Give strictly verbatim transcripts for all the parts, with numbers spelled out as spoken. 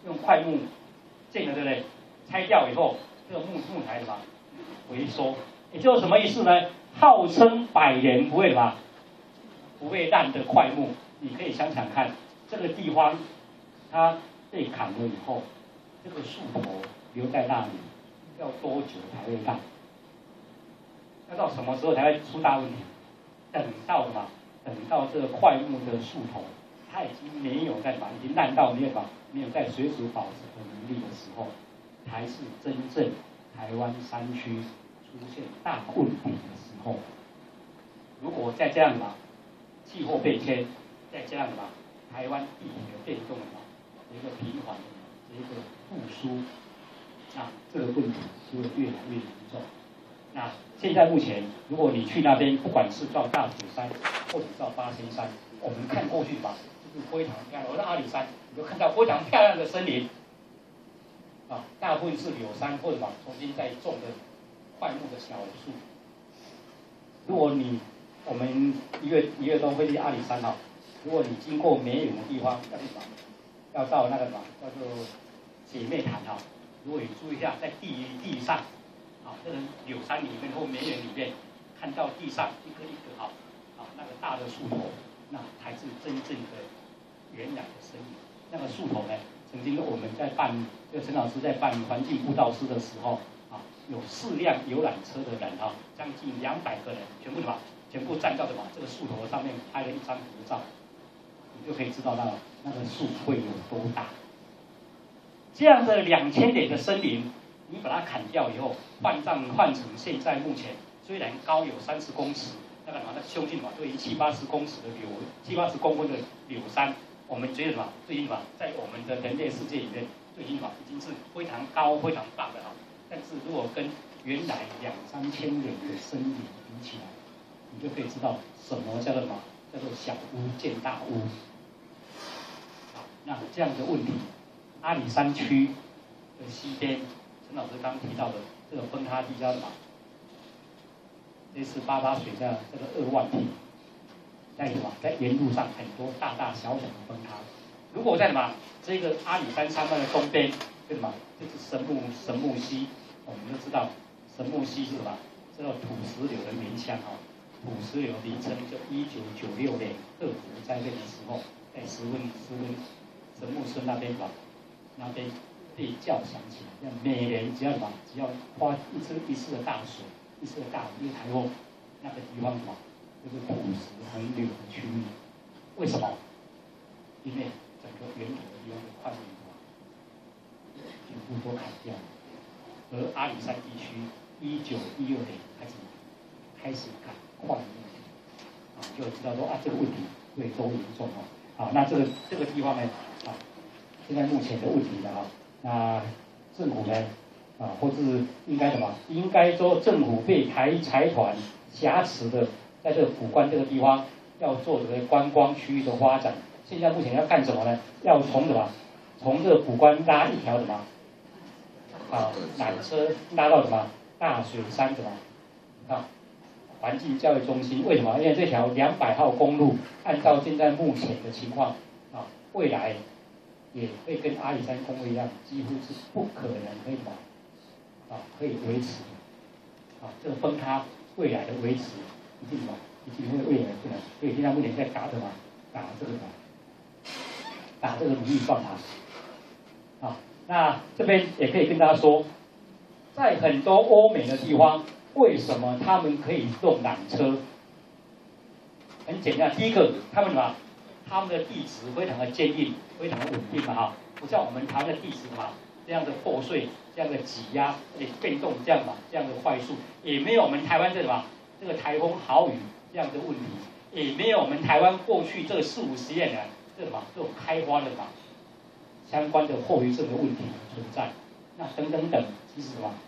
用块木建了，对不对？拆掉以后，这个木木材什么回收，也就是什么意思呢？号称百年不会什么不会烂的块木，你可以想想看，这个地方它被砍了以后，这个树头留在那里，要多久才会烂？要到什么时候才会出大问题？等到什么？等到这个块木的树头，它已经没有在把，已经烂到没有把没有在水土保持的能力的时候，才是真正台湾山区出现大问题的时候。如果再这样吧，气候变迁，再加上什么台湾地理的变动嘛，一个平缓的一个复苏，那这个问题就会越来越严重。那现在目前，如果你去那边，不管是到大虎山或者到八仙山，我们看过去吧，就是非常漂亮。我到阿里山，你就看到非常漂亮的森林，啊，大部分是柳杉或者把重新再种的块木的小树。如果你我们一月一月中会去阿里山哈，如果你经过梅园的地方，要去什么？要到那个什么叫做姐妹潭哈。如果你注意一下，在地地上，啊，这个柳杉里面或梅园里面，看到地上一棵一棵哈，啊，那个大的树头，那才是真正的原来的森林。那个树头呢，曾经我们在办，这个陈老师在办环境步道师的时候，啊，有四辆游览车的人哈，将近两百个人，全部什么？全部站到什么？这个树头上面拍了一张合照，你就可以知道那个那个树会有多大。这样的两千年的森林，你把它砍掉以后，换上换成现在目前虽然高有三十公尺，那个什么那修进嘛，对于七八十公尺的柳七八十公分的柳杉，我们觉得什么？最近什么，在我们的人类世界里面，最近什么已经是非常高、非常大的了。但是如果跟原来两三千年的森林比起来，你就可以知道什么叫做什么叫做小巫见大巫。好，那这样的问题，阿里山区的西边，陈老师刚提到的这个崩塌地叫什么？这次八八水下这个二万坪，在什么？在沿路上很多大大小小的崩塌。如果在什么这个阿里山山脉的东边，这什么？这是神木神木溪，我们都知道神木溪是什么？这个土石流的名乡哈。土石流名称就一九九六年二虎灾变的时候，在石温石温神木村那边吧，那边被叫响起来，每年只要什么，只要花一次一次的大水，一次的大雨，一台风，那个地方什么，就是土石横流的区域。为什么？因为整个源头的地方的矿物全部都砍掉了，而阿里山地区一九一六年开始开始砍。矿物啊，就知道说啊，这个问题会多严重哦。好，那这个这个地方呢，啊，现在目前的问题呢，啊，那政府呢，啊，或是应该什么？应该说政府被台财团挟持的，在这个府关这个地方要做这个观光区域的发展。现在目前要干什么呢？要从什么？从这个府关拉一条什么？啊，缆车拉到什么？大水山什么？啊？环境教育中心为什么？因为这条两百号公路，按照现在目前的情况啊，未来也会跟阿里山公路一样，几乎是不可能可以把啊可以维持啊这个崩塌未来的维持一定嘛，一定会未来不能。所以现在目前在打的嘛，打这个嘛，打这个如意算盘啊。那这边也可以跟大家说，在很多欧美的地方。为什么他们可以用缆车？很简单，第一个，他们什么？他们的地质非常的坚硬，非常的稳定嘛哈，不像我们台湾的地质嘛，这样的破碎，这样的挤压，而且变动这样嘛，这样的快速，也没有我们台湾这什么这个台风豪雨这样的问题，也没有我们台湾过去这四五十年来这什么这种开花的嘛相关的后遗症的问题存在。那等等等，其实什么？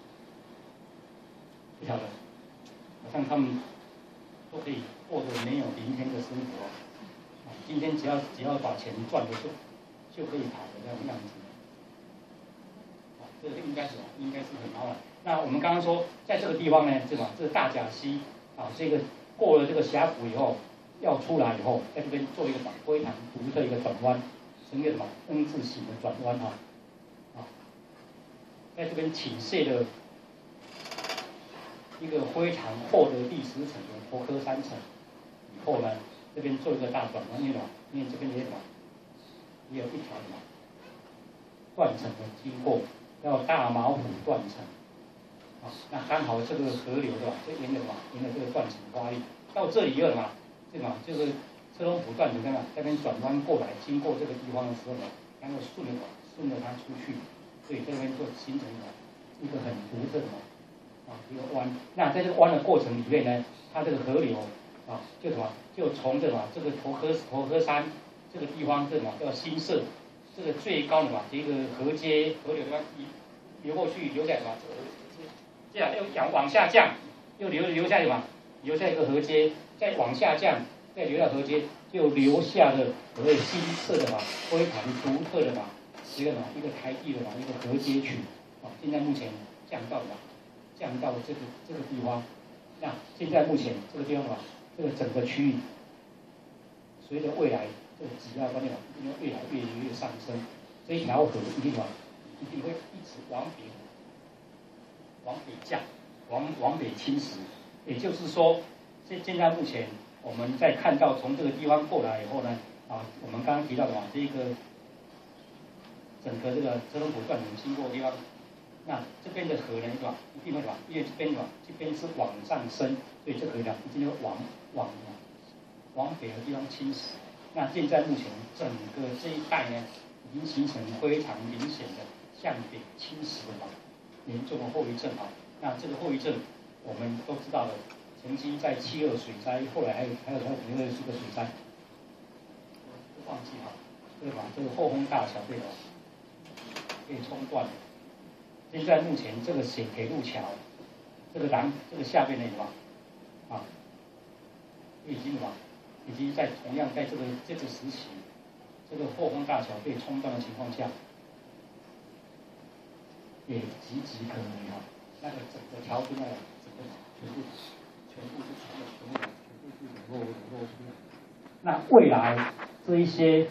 不晓得，好像他们都可以过着没有明天的生活。啊，今天只要只要把钱赚得就就可以跑的这样样子。啊，这个应该是应该是很好的。那我们刚刚说，在这个地方呢，这个这个大甲溪啊，这个过了这个峡谷以后，要出来以后，在这边做一个非常独特一个转弯， 成一个什么 N 字形的转弯哈，啊，在这边倾泻的一个非常厚的第十层的头科三层以后呢，这边做一个大转弯，因为什么？因为这边也有什么？也有一条什么断层的经过，叫大毛埔断层。啊，那刚好这个河流对吧？这沿着什么？沿着这个断层发力，到这里以后什么？这个就是车龙埔断层干嘛？这边转弯过来，经过这个地方的时候呢，然后顺着顺着它出去，所以这边就形成了一个很独特的啊一个弯。那在这个弯的过程里面呢，它这个河流啊，就什么？就从这个这个头河头河山这个地方，这什么叫新社？这个最高的嘛，这个河阶河流地方一流过去，流下来嘛，这样又往往下降，又流流下去嘛，流下一个河阶，再往下降，再流到河阶，就留下了所谓新社的嘛，非常独特的嘛，一个嘛一个台地的嘛一个河阶群啊，现在目前降到嘛，降到这个这个地方，那现在目前这个地方嘛，这个整个区域，随着未来这个质量方面嘛，一定会越来越越上升，这一条河一定嘛，一定会一直往北。往北降，往往北侵蚀，也就是说，现现在目前我们在看到从这个地方过来以后呢，啊，我们刚刚提到的嘛，这个整个这个车龙埔断层经过的地方，那这边的河呢，是吧？一定会什么？因为这边什么？这边是往上升，所以这河呢一定会往往往北的地方侵蚀。那现在目前整个这一带呢，已经形成非常明显的向北侵蚀的嘛。严重的后遗症啊，那这个后遗症我们都知道了，曾经在七二水灾，后来还有还有还有另外一个水灾，忘记哈，对吧？这个后丰大桥被被冲断了。现在目前这个铁铁路桥，这个廊这个下面的什么啊，已经什么，已经在同样在这个这个时期，这个后丰大桥被冲断的情况下。也岌岌可危哈，那个整个桥墩那个整个全部全部是全部全部全部是裸露裸露出来。那未来这一些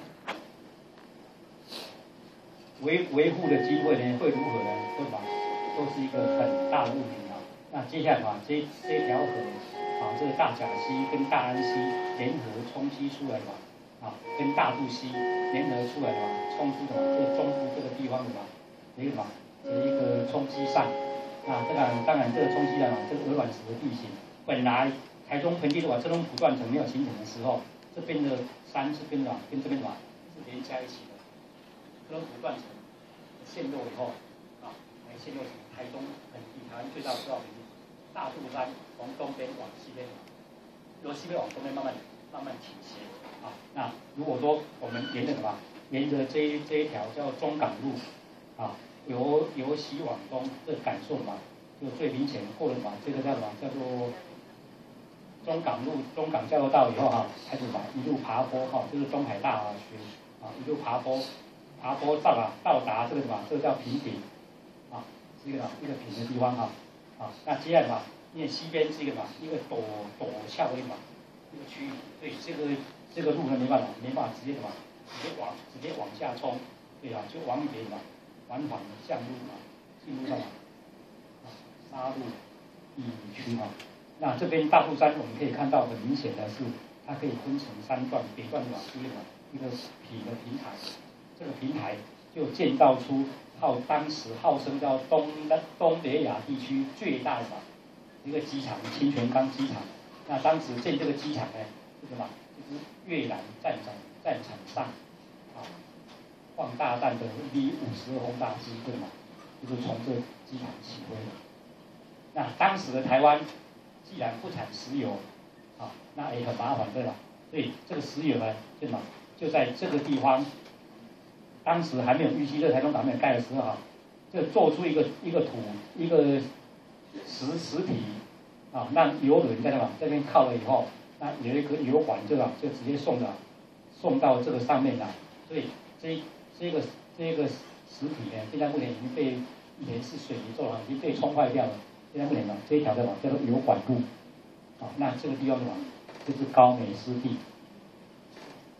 维维护的机会呢，会如何呢？对吧？都是一个很大的问题啊。那接下来嘛，这这条河啊，这个大甲溪跟大安溪联合冲击出来的嘛，啊，跟大肚溪联合出来的嘛，冲出的嘛，这个中部这个地方的嘛，一个什么？一个冲击扇，啊，当然当然这个冲击扇啊，这个鹅卵石的地形，本来台中盆地的话，车龙埔断层没有形成的时候，这边的山这边的跟这边的是连在一起的。车龙埔断层陷落以后，啊，来陷落成台中盆地，台湾最大的赤道盆地，大肚山从东边往西边，由西边往东边慢慢慢慢倾斜，啊，那如果说我们沿着什么，沿着这一这一条叫中港路，啊。由由西往东，这感受嘛，就最明显。过了嘛，这个叫什么？叫做中港路、中港交流道以后哈，开始嘛一路爬坡哈，就是中海大学啊，一路爬坡，爬坡到啊到达这个什么？这个叫平顶啊，是一个一个平的地方哈啊。那接下来嘛，因为西边是一个嘛一个陡陡峭的嘛一个区域，所以这个这个路呢没办法没办法直接什么直接往直接往下冲，对啊，就往北嘛。缓缓的向路嘛，进入到啊沙路地区哈。那这边大肚山我们可以看到很明显的是，它可以分成三段，北段嘛是一个一个平的平台，这个平台就建造出号当时号称叫东东北亚地区最大的一个机场清泉岗机场。那当时建这个机场呢，这个嘛就是越南战场战场上啊。放大弹的 V 五十二轰炸机对嘛，就是从这机场起飞的。那当时的台湾既然不产石油，啊，那也很麻烦对吧？所以这个石油呢，就什么，就在这个地方，当时还没有预期热台中港没有盖的时候啊，就做出一个一个土一个实实体啊，让油轮在那嘛这边靠了以后，那有一个油管对吧，就直接送到送到这个上面来，所以这。这个这个实体呢，现在目前已经被以前是水泥做的，已经被冲坏掉了。现在目前呢，这一条的嘛叫做油管路，啊，那这个地方的嘛就是高美湿地。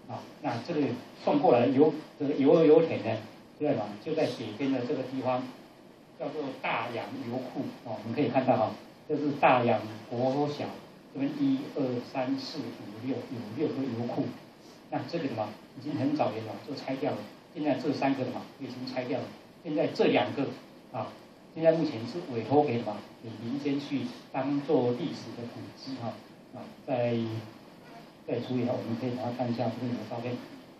啊，那这个送过来油这个油油田呢，对吧？就在北边的这个地方，叫做大洋油库啊，我们可以看到哈，这是大洋国小，这边一二三四五六有六个油库，那这个的嘛，已经很早也嘛就拆掉了，现在这三个的嘛已经拆掉了，现在这两个啊，现在目前是委托给什么给民间去当做历史的古迹哈啊，在再注意哈，我们可以把它看一下这里的照片。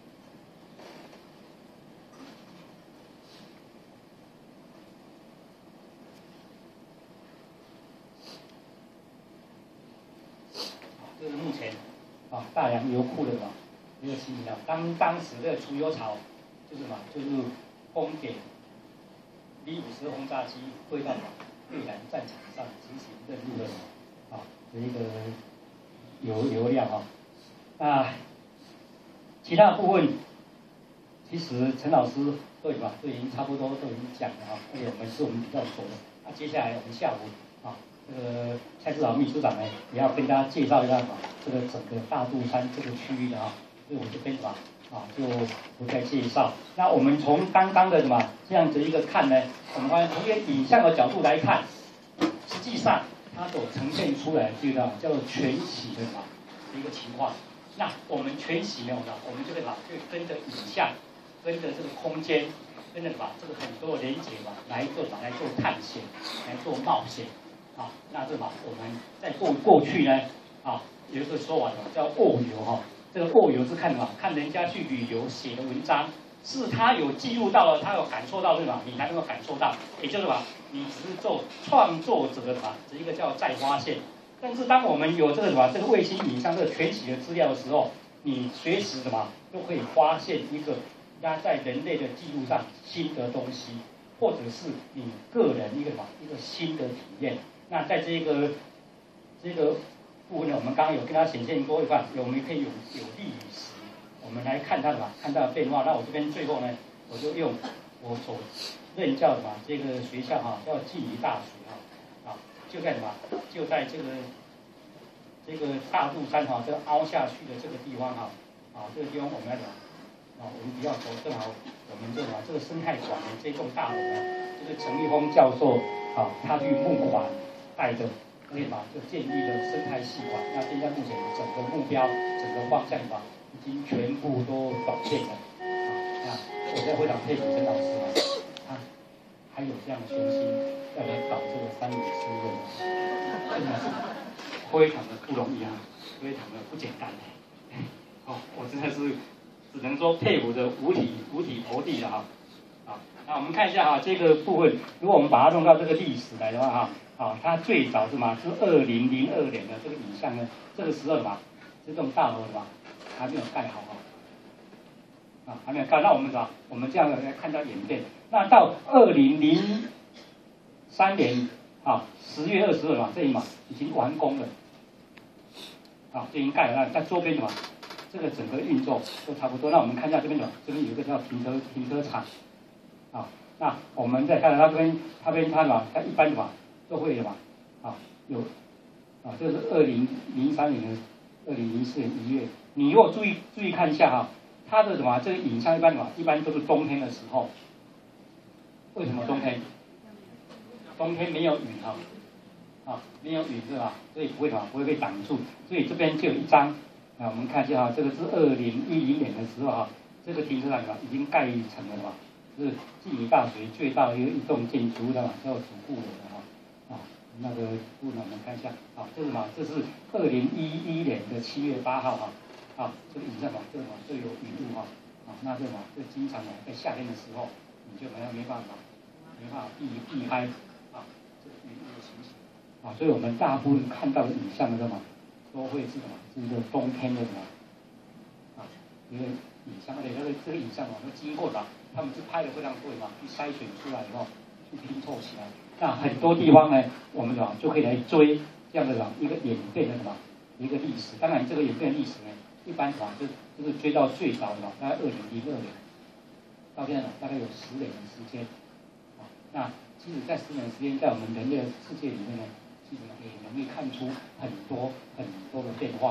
这是目前啊大洋油库的嘛一个情形啊，当当时的除油槽就是嘛就是供给 B 五十轰炸机会到对南战场上执行任务的啊的一个油油量啊。那其他的部分，其实陈老师都已吧都已经差不多都已经讲了啊，而且我们是我们比较熟的。那接下来我们下午啊，这个蔡志豪秘书长呢，也要跟大家介绍一下啊，这个整个大肚山这个区域的啊，所以我这边吧啊就不再介绍。那我们从刚刚的什么这样子一个看呢，我们发现从一个影像的角度来看，实际上它所呈现出来这个叫做全息的什么的一个情况。那我们全息呢，我们就会把就跟着影像，跟着这个空间，跟着把这个很多的连接嘛来做嘛来做探险，来做冒险。啊，那这嘛我们在过过去呢，啊有一个说法叫卧游哈，这个卧游是看什么？看人家去旅游写的文章，是他有记录到了，他有感受到对吧？你才能够感受到，也就是吧，你只是做创作者的吧，这一个叫再发现。但是当我们有这个什么这个卫星影像这个全息的资料的时候，你随时什么都可以发现一个压在人类的记录上新的东西，或者是你个人一个什么一个新的体验。那在这个这个部分呢，我们刚刚有跟它显现过一半，我们可以有有历史，我们来看它什么看它的变化。那我这边最后呢，我就用我所任教的嘛这个学校哈、啊，叫暨南大学哈啊，就在什么就在这个这个大肚山哈、啊，这个凹下去的这个地方哈啊，这个地方我们来讲啊，我们比较熟，正好我们这个这个生态馆的这栋大楼呢，就是陈立峰教授啊，他去募款带着。所以嘛，就建立了生态系馆。那现在目前整个目标、整个方向吧，已经全部都转变了。啊，那我在非常佩服陈老师啊，他还有这样的雄心，要来搞这个山野诗人，真的是非常的不容易啊，非常的不简单。哦，我真的是只能说佩服的五体五体投地了哈。啊，那我们看一下哈这个部分，如果我们把它弄到这个历史来的话哈。啊，它最早是嘛？是二零零二年的这个影像呢，这个时候嘛，这栋大楼的嘛还没有盖好啊，啊还没有盖。那我们什么？我们这样来看到演变。那到二零零三年啊十月二十二嘛，这里嘛已经完工了，啊就已经盖了。那在周边的嘛，这个整个运作都差不多。那我们看一下这边的，这边有一个叫停车停车场，啊，那我们再看到它这边，它边它嘛，它一般的嘛。都会的嘛，啊有，啊这是二零零三年的，二零零四年一月。你如果注意注意看一下哈，它的什么这个影像一般什么，一般都是冬天的时候。为什么冬天？冬天没有雨哈，啊没有雨是吧？所以不会什么不会被挡住。所以这边就有一张，啊我们看一下哈，这个是二零一零年的时候哈，这个停车场什么已经盖成了嘛，是暨南大学最大的一个一栋建筑物的嘛，叫主顾楼的哈。啊，那个部呢，我们看一下，啊，这是嘛，这是二零一一年的七月八号哈，啊，这个影像嘛，这个嘛，这有雨露哈，啊，那这嘛，这经常嘛，在夏天的时候，你就好像没办法，没办法避避开，啊，这个雨露的情形，啊，所以我们大部分看到的影像的嘛，都会是什么？是一个冬天的什么？啊，一个影像，而且那个这个影像嘛，都经过吧，他们是拍的非常对嘛，去筛选出来以后，去拼凑起来。那很多地方呢，我们就可以来追这样的一个演变的什么一个历史。当然，这个演变的历史呢，一般嘛就就是追到最早的嘛，大概二零零二年，到现在大概有十年的时间。啊，那其实，在十年的时间，在我们人类的世界里面呢，其实也容易看出很多很多的变化。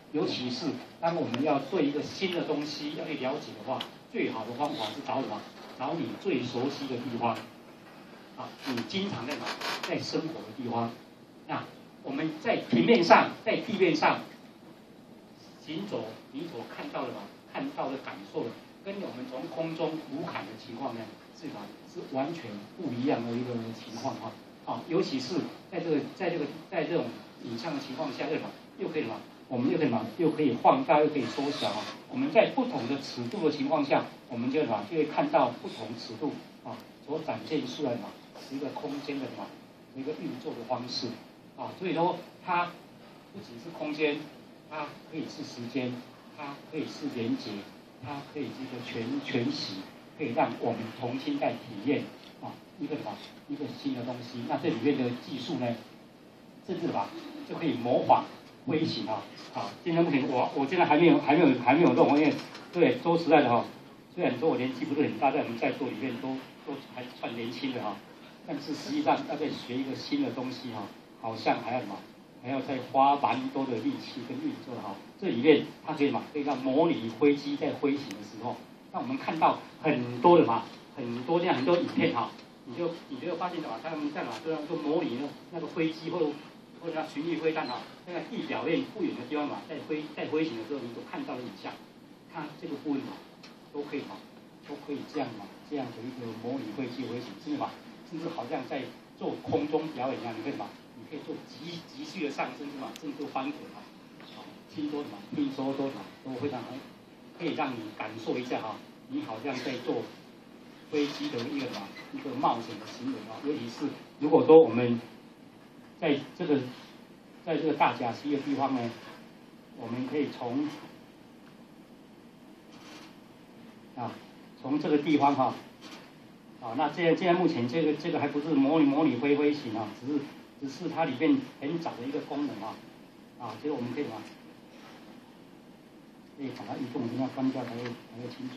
尤其是当我们要对一个新的东西要去了解的话，最好的方法是找什么？找你最熟悉的地方，啊，你经常在哪在生活的地方。那我们在平面上，在地面上行走，你所看到的嘛，看到的感受的，跟我们从空中俯瞰的情况呢，是吧？是完全不一样的一个情况哈。啊，尤其是在这个在这个在这种影像的情况下，对吧？又可以什么？我们又可以什么？又可以放大，又可以缩小啊。我们在不同的尺度的情况下，我们就什么？就会看到不同尺度啊所展现出来的嘛，是一个空间的什么？一个运作的方式啊。所以说，它不只是空间，它可以是时间，它可以是连接，它可以是一个全全息，可以让我们重新再体验啊一个什么？一个新的东西。那这里面的技术呢，甚至吧就可以模仿飞行啊。啊，今天目前我我现在还没有还没有还没有弄，因为对说实在的哈，虽然说我年纪不是很大，在我们在座里面都都还算年轻的哈，但是实际上要再学一个新的东西哈，好像还要什么，还要再花蛮多的力气跟运作哈。这里面它可以嘛，可以让模拟飞机在飞行的时候，让我们看到很多的嘛，很多这样很多影片哈。你就你就发现的嘛，他们在哪这样就模拟那那个飞机或者或者那巡弋飞弹哈，那个地表面不远的地方嘛，在飞在飞行的时候，你所看到的影像，它这个部分嘛，都可以嘛，都可以这样嘛，这样的一个模拟飞机飞行，甚至嘛，甚至好像在做空中表演一样，你可以嘛，你可以做急急剧的上升，是嘛，甚至翻滚嘛，啊，听说什么，听说都什么都非常可以让你感受一下哈，你好像在做飞机的一个什么一个冒险的行为啊，尤其是如果说我们在这个在这个大甲溪的地方呢，我们可以从啊从这个地方哈，啊那现在现在目前这个这个还不是模拟模拟飞飞行啊，只是只是它里面很早的一个功能啊，啊，所以我们可以什么，可以把它移动，一定要关掉才会才会清楚。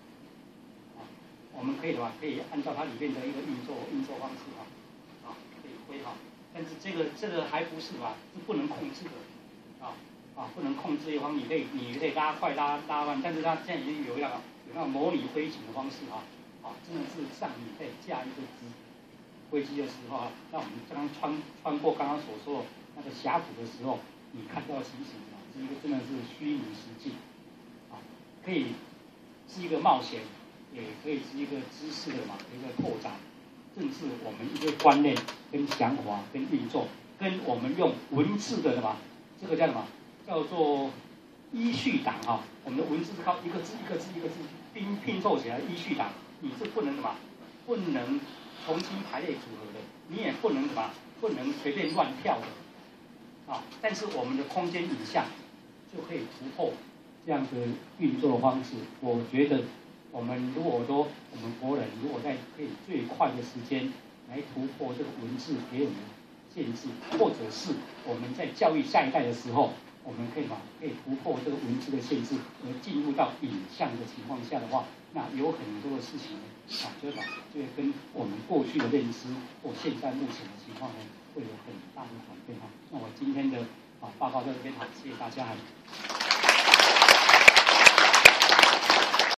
我们可以的话，可以按照它里面的一个运作运作方式啊，啊，可以挥哈。但是这个这个还不是吧，是不能控制的，啊啊，不能控制一方，你可以你可以拉快拉拉慢，但是它现在已经有那个有那种模拟飞行的方式啊，啊，真的是像你在驾一个机飞机的时候啊，那我们刚刚穿穿过刚刚所说的那个峡谷的时候，你看到的情形啊，是一个真的是虚拟实境，啊，可以是一个冒险。也可以是一个知识的嘛一个拓展，甚至我们一些观念、跟想法、跟运作，跟我们用文字的什么，这个叫什么？叫做依序档哈、啊。我们的文字是靠一个字一个字一个字拼拼凑起来的依序档，你是不能什么，不能重新排列组合的，你也不能什么，不能随便乱跳的，啊。但是我们的空间影像就可以突破这样的运作方式，我觉得。我们如果说我们国人如果在可以最快的时间来突破这个文字给我们限制，或者是我们在教育下一代的时候，我们可以嘛可以突破这个文字的限制，而进入到影像的情况下的话，那有很多的事情啊，就会就会跟我们过去的认知或现在目前的情况呢，会有很大的转变哈。那我今天的啊报告到这边好，谢谢大家。